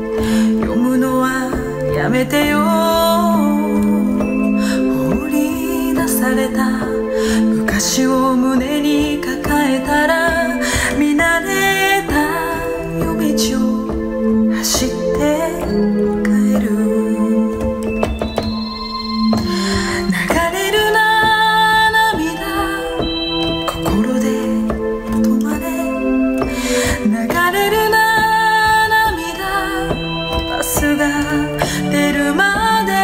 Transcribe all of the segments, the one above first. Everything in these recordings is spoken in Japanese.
読むのはやめてよ。放り出された昔を胸に抱えたら、見慣れた夜道を走って帰る。流れるな涙、心で止まれ。流れるな涙、バスが出るまで。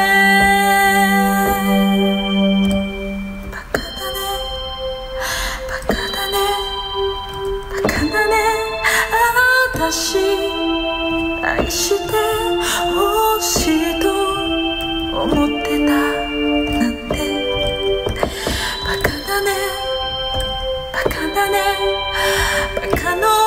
バカだね、バカだね、バカだね。私愛してほしいと思ってたなんて。バカだね、バカだね、バカの